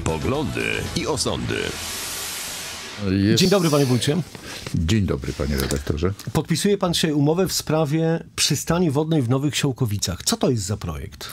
Poglądy i osądy. Dzień dobry, panie wójcie. Dzień dobry, panie redaktorze. Podpisuje pan dzisiaj umowę w sprawie przystani wodnej w Nowych Siołkowicach. Co to jest za projekt?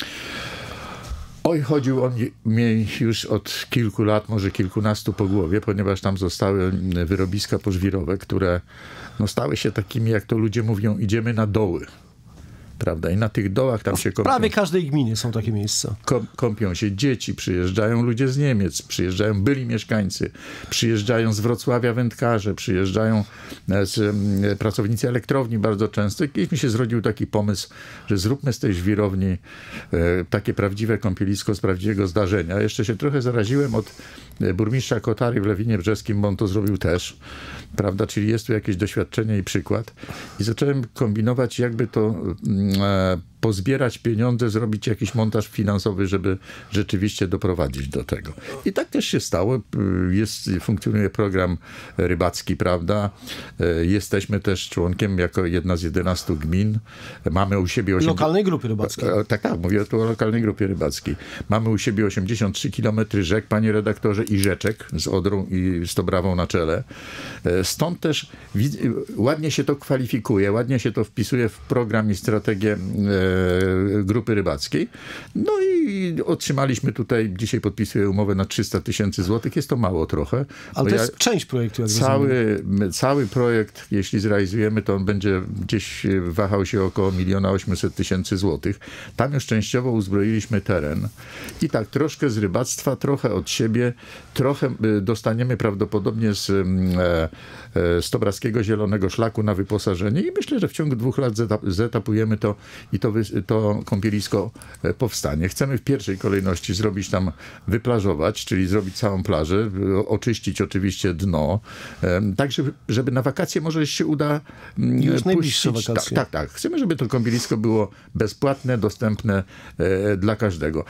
Oj, chodził on mnie już od kilku lat, może kilkunastu po głowie, ponieważ tam zostały wyrobiska pożwirowe, które stały się takimi, jak to ludzie mówią, idziemy na doły. Prawda? I na tych dołach tam się kąpią. Prawie każdej gminie są takie miejsca. Kąpią się dzieci, przyjeżdżają ludzie z Niemiec, przyjeżdżają byli mieszkańcy, przyjeżdżają z Wrocławia wędkarze, przyjeżdżają pracownicy elektrowni bardzo często. I kiedyś mi się zrodził taki pomysł, że zróbmy z tej żwirowni takie prawdziwe kąpielisko z prawdziwego zdarzenia. Jeszcze się trochę zaraziłem od burmistrza Kotary w Lewinie Brzeskim, bo on to zrobił też. Prawda? Czyli jest tu jakieś doświadczenie i przykład. I zacząłem kombinować, jakby to pozbierać pieniądze, zrobić jakiś montaż finansowy, żeby rzeczywiście doprowadzić do tego. I tak też się stało. Funkcjonuje program rybacki, prawda? Jesteśmy też członkiem jako jedna z 11 gmin. Mamy u siebie... Lokalnej grupy rybackiej. Tak, mówię tu o lokalnej grupie rybackiej. Mamy u siebie 83 km rzek, panie redaktorze, i rzeczek z Odrą i z Tobrawą na czele. Stąd też ładnie się to kwalifikuje, ładnie się to wpisuje w program i strategię grupy rybackiej. No i otrzymaliśmy tutaj, dzisiaj podpisuję umowę na 300 000 złotych. Jest to mało trochę. Ale to jest część projektu, jak cały projekt, jeśli zrealizujemy, to on będzie gdzieś wahał się około 1 800 000 złotych. Tam już częściowo uzbroiliśmy teren. I tak troszkę z rybactwa, trochę od siebie, trochę dostaniemy prawdopodobnie z Tobrackiego Zielonego Szlaku na wyposażenie i myślę, że w ciągu 2 lat zetapujemy to i to kąpielisko powstanie. Chcemy w pierwszej kolejności zrobić tam, wyplażować, czyli zrobić całą plażę, oczyścić oczywiście dno, tak żeby na wakacje może się uda już najbliższe wakacje. Tak. Chcemy, żeby to kąpielisko było bezpłatne, dostępne dla każdego.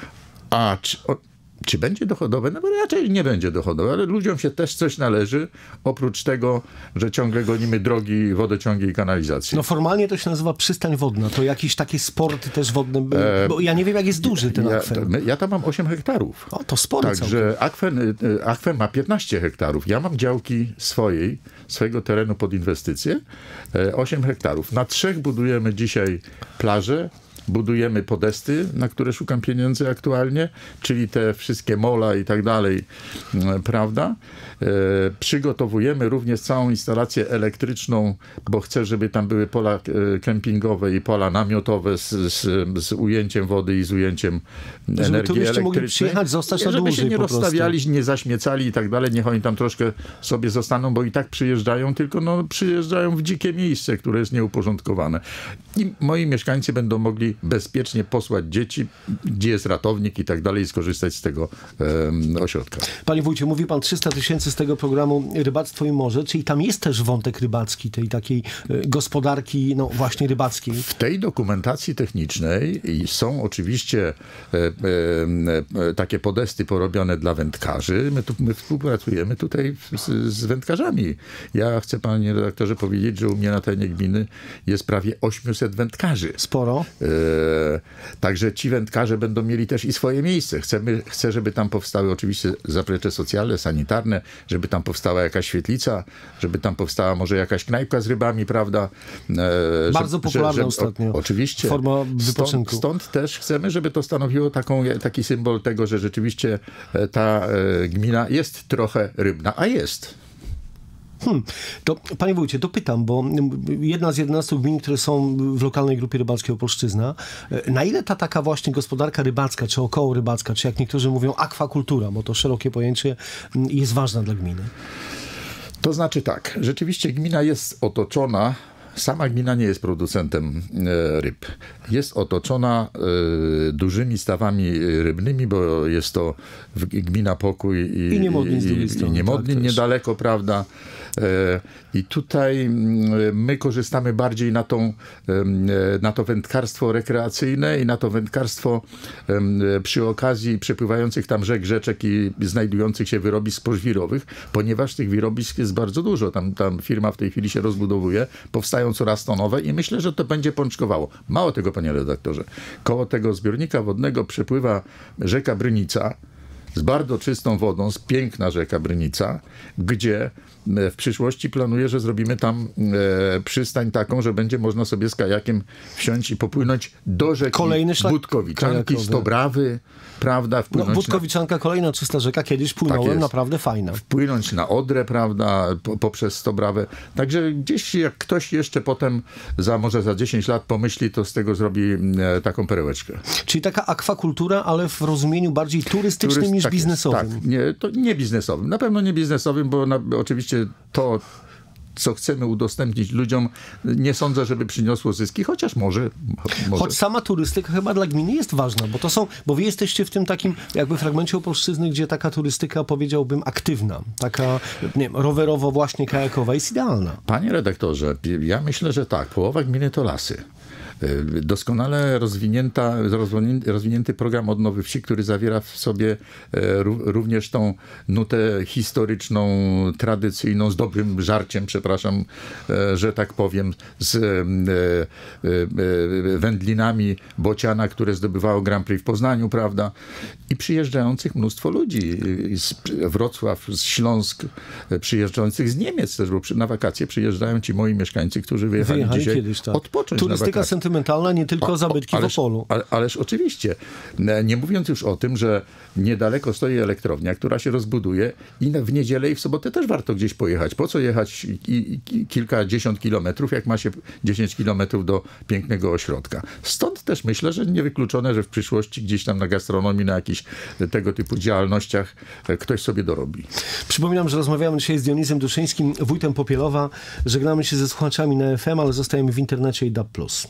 Czy będzie dochodowe? No bo raczej nie będzie dochodowe, ale ludziom się też coś należy, oprócz tego, że ciągle gonimy drogi, wodociągi i kanalizację. No formalnie to się nazywa przystań wodna. To jakieś takie sporty też wodne, bo ja nie wiem, jak jest duży ten akwen. Ja tam mam 8 hektarów. O, to sporo. Także akwen ma 15 hektarów. Ja mam działki swojego terenu pod inwestycje, 8 hektarów. Na 3 budujemy dzisiaj plażę, budujemy podesty, na które szukam pieniędzy aktualnie, czyli te wszystkie mola i tak dalej, prawda? Przygotowujemy również całą instalację elektryczną, bo chcę, żeby tam były pola kempingowe i pola namiotowe z ujęciem wody i z ujęciem energii elektrycznej. Mogli przyjechać, zostać na dłużej, żeby się nie rozstawiali, nie zaśmiecali i tak dalej. Niech oni tam troszkę sobie zostaną, bo i tak przyjeżdżają, tylko przyjeżdżają w dzikie miejsce, które jest nieuporządkowane. I moi mieszkańcy będą mogli bezpiecznie posłać dzieci, gdzie jest ratownik i tak dalej, i skorzystać z tego ośrodka. Panie wójcie, mówi pan 300 000 z tego programu Rybactwo i Morze, czyli tam jest też wątek rybacki, tej takiej gospodarki, właśnie rybackiej. W tej dokumentacji technicznej są oczywiście takie podesty porobione dla wędkarzy. My współpracujemy tutaj z wędkarzami. Ja chcę, panie redaktorze, powiedzieć, że u mnie na terenie gminy jest prawie 800 wędkarzy. Sporo. Także ci wędkarze będą mieli też i swoje miejsce. Chcę, żeby tam powstały oczywiście zaplecze socjalne, sanitarne, żeby tam powstała jakaś świetlica, żeby tam powstała może jakaś knajpka z rybami, prawda? Bardzo popularna ostatnio. Oczywiście. Forma wypoczynku. Stąd też chcemy, żeby to stanowiło taki symbol tego, że rzeczywiście ta gmina jest trochę rybna, a jest. To, panie wójcie, dopytam, bo jedna z 11 gmin, które są w lokalnej grupie rybackiej Opolszczyzna, na ile ta taka właśnie gospodarka rybacka, czy około rybacka, czy jak niektórzy mówią akwakultura, bo to szerokie pojęcie, jest ważna dla gminy? To znaczy tak, rzeczywiście gmina jest otoczona, sama gmina nie jest producentem ryb. Jest otoczona dużymi stawami rybnymi, bo jest to gmina Pokój i Niemodlin z drugiej strony. Niemodlin niedaleko, prawda? I tutaj my korzystamy bardziej na to wędkarstwo rekreacyjne i na to wędkarstwo przy okazji przepływających tam rzek, rzeczek i znajdujących się wyrobisk pożwirowych, ponieważ tych wyrobisk jest bardzo dużo. Tam firma w tej chwili się rozbudowuje, powstają coraz to nowe i myślę, że to będzie pączkowało. Mało tego, panie redaktorze. Koło tego zbiornika wodnego przepływa rzeka Brynica, z bardzo czystą wodą, z piękna rzeka Brynica, gdzie w przyszłości planuję, że zrobimy tam przystań taką, że będzie można sobie z kajakiem wsiąść i popłynąć do rzeki Kolejny szlak Budkowiczanki, kajakowy. Stobrawy, prawda? No, Budkowiczanka, kolejna czysta rzeka, kiedyś płynąłem, jest. naprawdę fajna. Wpłynąć na Odrę, prawda, poprzez Stobrawę. Także gdzieś jak ktoś jeszcze potem, może za 10 lat pomyśli, to z tego zrobi taką perełeczkę. Czyli taka akwakultura, ale w rozumieniu bardziej turystycznym niż tak jest, biznesowym. tak, to nie biznesowym. Na pewno nie biznesowym, bo oczywiście to, co chcemy udostępnić ludziom, nie sądzę, żeby przyniosło zyski, chociaż może. Choć sama turystyka chyba dla gminy jest ważna, bo wy jesteście w tym takim jakby fragmencie Opolszczyzny, gdzie taka turystyka, powiedziałbym, aktywna, taka, nie wiem, rowerowo właśnie kajakowa jest idealna. Panie redaktorze, ja myślę, że tak, połowa gminy to lasy. Doskonale rozwinięty program odnowy wsi, który zawiera w sobie również tą nutę historyczną, tradycyjną, z dobrym żarciem, przepraszam, że tak powiem, z wędlinami bociana, które zdobywało Grand Prix w Poznaniu, prawda? I przyjeżdżających mnóstwo ludzi z Wrocław, z Śląsk, przyjeżdżających z Niemiec też, bo na wakacje przyjeżdżają ci moi mieszkańcy, którzy wyjechali dzisiaj kiedyś, tak. odpocząć Turystyka na wakacje. sentymentalna, nie tylko zabytki w Opolu. Ależ oczywiście. Nie mówiąc już o tym, że niedaleko stoi elektrownia, która się rozbuduje i w niedzielę i w sobotę też warto gdzieś pojechać. Po co jechać kilkadziesiąt kilometrów, jak ma się 10 kilometrów do pięknego ośrodka. Stąd też myślę, że niewykluczone, że w przyszłości gdzieś tam na gastronomii, na jakichś tego typu działalnościach ktoś sobie dorobi. Przypominam, że rozmawiamy dzisiaj z Dionizem Duszyńskim, wójtem Popielowa. Żegnamy się ze słuchaczami na FM, ale zostajemy w internecie i DAB+.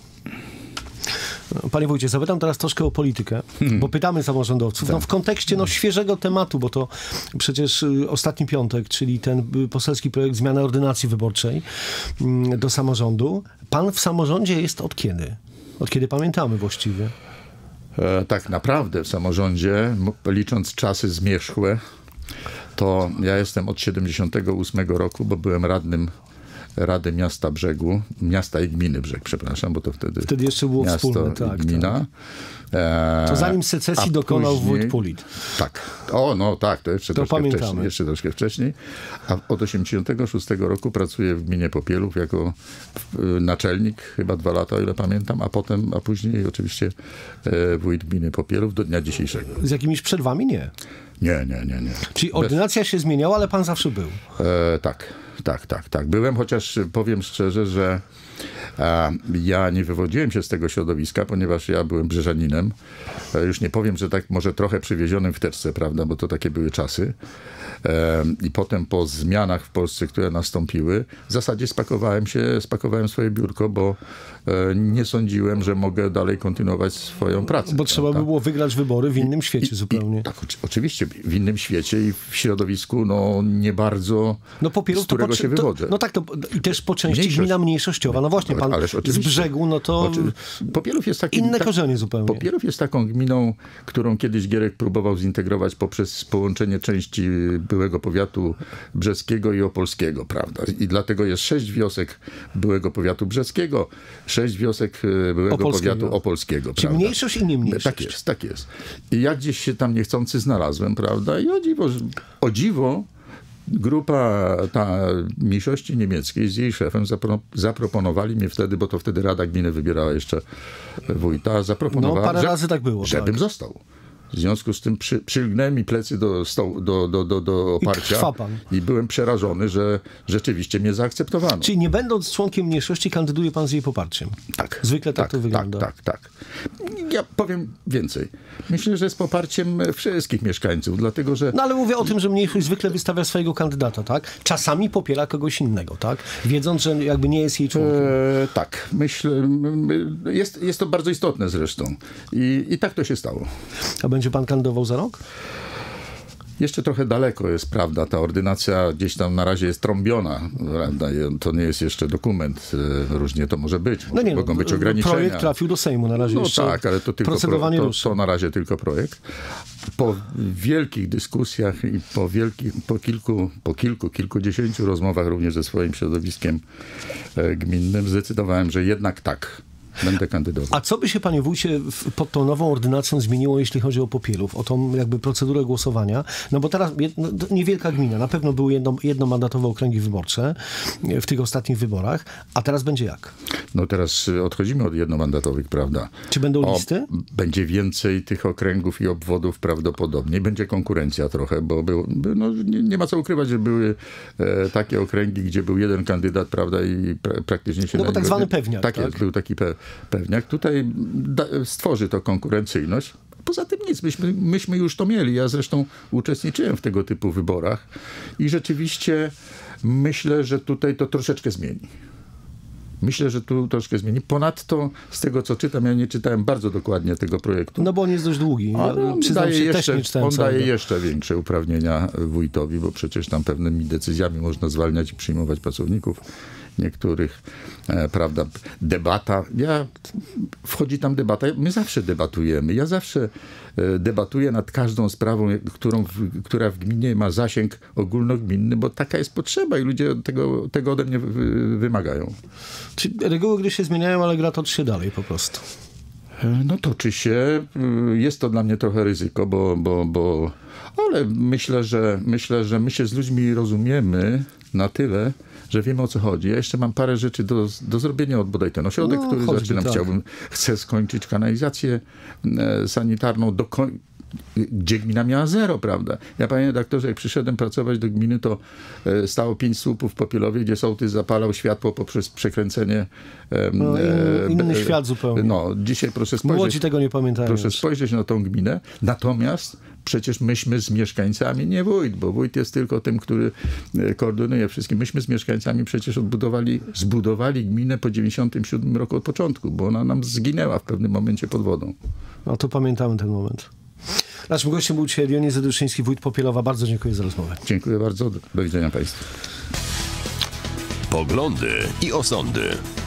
Panie wójcie, zapytam teraz troszkę o politykę, bo pytamy samorządowców w kontekście świeżego tematu, bo to przecież ostatni piątek, czyli ten poselski projekt zmiany ordynacji wyborczej do samorządu. Pan w samorządzie jest od kiedy? Od kiedy pamiętamy właściwie? Tak naprawdę w samorządzie, licząc czasy zmierzchłe, to ja jestem od 78 roku, bo byłem radnym Rady Miasta Brzegu, miasta i gminy Brzeg, przepraszam, bo to wtedy jeszcze było miasto wspólne, i tak, gmina. Tak. To zanim secesji dokonał wójt Pulit. Tak. To jeszcze troszkę wcześniej. A od 86 roku pracuję w gminie Popielów jako naczelnik, chyba 2 lata, o ile pamiętam, a później oczywiście wójt gminy Popielów do dnia dzisiejszego. Z jakimiś przerwami nie? Nie. Czyli ordynacja się zmieniała, ale pan zawsze był? Tak. Byłem, chociaż powiem szczerze, że ja nie wywodziłem się z tego środowiska, ponieważ ja byłem brzeżaninem. Już nie powiem, że tak może trochę przywiezionym w teczce, prawda, bo to takie były czasy. I potem po zmianach w Polsce, które nastąpiły, w zasadzie spakowałem swoje biurko, bo nie sądziłem, że mogę dalej kontynuować swoją pracę. Bo trzeba by było wygrać wybory w innym świecie zupełnie. Tak, oczywiście, w innym świecie i w środowisku nie bardzo, z którego się wywodzę. I też po części gmina mniejszościowa. No właśnie, pan z Brzegu, Popielów jest takim, inne korzenie zupełnie. Popielów jest taką gminą, którą kiedyś Gierek próbował zintegrować poprzez połączenie części byłego powiatu brzeskiego i opolskiego, prawda? I dlatego jest 6 wiosek byłego powiatu brzeskiego, 6 wiosek byłego powiatu opolskiego. Czyli mniejszość i nie mniejszość. Tak jest. I ja gdzieś się tam niechcący znalazłem, prawda? I o dziwo grupa mniejszości niemieckiej z jej szefem zaproponowali mi wtedy, bo to wtedy Rada Gminy wybierała jeszcze wójta, zaproponowała, parę razy tak było, żebym został. W związku z tym przylgnęły mi plecy do oparcia i byłem przerażony, że rzeczywiście mnie zaakceptowano. Czyli nie będąc członkiem mniejszości, kandyduje pan z jej poparciem? Tak. Zwykle tak to wygląda. Tak. Ja powiem więcej. Myślę, że z poparciem wszystkich mieszkańców, dlatego że... No ale mówię o tym, że mniejszość zwykle wystawia swojego kandydata, tak? Czasami popiera kogoś innego, tak? Wiedząc, że jakby nie jest jej członkiem. Tak. Myślę, jest to bardzo istotne zresztą. I tak to się stało. A będzie pan kandydował za rok? Jeszcze trochę daleko jest, prawda, ta ordynacja gdzieś tam na razie jest trąbiona, prawda, to nie jest jeszcze dokument, różnie to może być, mogą być ograniczenia. Projekt trafił do Sejmu, na razie jeszcze tak, ale to tylko procedowanie to na razie tylko projekt. Po wielkich dyskusjach i po kilkudziesięciu rozmowach również ze swoim środowiskiem gminnym zdecydowałem, że jednak tak. będę kandydował. A co by się, panie wójcie, pod tą nową ordynacją zmieniło, jeśli chodzi o Popielów, o tą jakby procedurę głosowania? No bo teraz niewielka gmina, na pewno były jednomandatowe okręgi wyborcze w tych ostatnich wyborach, a teraz będzie jak? No teraz odchodzimy od jednomandatowych, prawda? Czy będą listy? Będzie więcej tych okręgów i obwodów prawdopodobnie. Będzie konkurencja trochę, bo nie ma co ukrywać, że były takie okręgi, gdzie był jeden kandydat, prawda, i praktycznie się... No bo tak zwany pewniak. Tak jest, był taki pewniak. Tutaj stworzy to konkurencyjność. Poza tym nic, myśmy już to mieli. Ja zresztą uczestniczyłem w tego typu wyborach i rzeczywiście myślę, że tutaj to troszeczkę zmieni. Myślę, że tu troszkę zmieni. Ponadto, z tego co czytam, ja nie czytałem bardzo dokładnie tego projektu. No bo on jest dość długi. On daje jeszcze większe uprawnienia wójtowi, bo przecież tam pewnymi decyzjami można zwalniać i przyjmować pracowników niektórych, prawda, debata. Wchodzi tam debata. My zawsze debatujemy. Ja zawsze debatuję nad każdą sprawą, która w gminie ma zasięg ogólnogminny, bo taka jest potrzeba i ludzie tego ode mnie wymagają. Czyli reguły gry się zmieniają, ale gra toczy się dalej po prostu. No toczy się. Jest to dla mnie trochę ryzyko, ale myślę, że my się z ludźmi rozumiemy na tyle, że wiemy, o co chodzi. Ja jeszcze mam parę rzeczy do zrobienia od bodaj ten ośrodek, który zaczynam. Tak. Chcę skończyć kanalizację sanitarną, gdzie gmina miała 0, prawda? Ja, panie redaktorze, jak przyszedłem pracować do gminy, to stało 5 słupów w Popielowie, gdzie sołtys zapalał światło poprzez przekręcenie... inny świat zupełnie. No, dzisiaj proszę spojrzeć... Młodzi tego nie pamiętają. Proszę spojrzeć na tą gminę. Natomiast przecież myśmy z mieszkańcami, nie wójt, bo wójt jest tylko tym, który koordynuje wszystkim. Myśmy z mieszkańcami przecież zbudowali gminę po 97 roku od początku, bo ona nam zginęła w pewnym momencie pod wodą. No to pamiętamy ten moment. Naszym gościem był dzisiaj Dionizy Duszyński, wójt Popielowa. Bardzo dziękuję za rozmowę. Dziękuję bardzo. Do widzenia państwu. Poglądy i osądy.